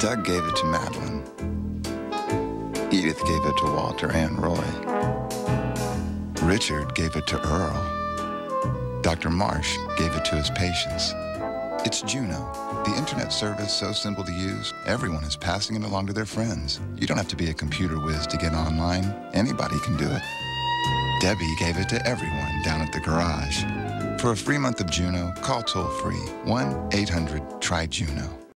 Doug gave it to Madeline. Edith gave it to Walter and Roy. Richard gave it to Earl. Dr. Marsh gave it to his patients. It's Juno, the internet service so simple to use, everyone is passing it along to their friends. You don't have to be a computer whiz to get online. Anybody can do it. Debbie gave it to everyone down at the garage. For a free month of Juno, call toll-free 1-800-TRY-JUNO.